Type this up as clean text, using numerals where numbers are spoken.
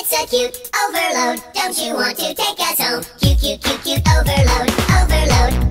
It's a cute overload. Don't you want to take us home? Cute, cute, cute, cute overload, overload.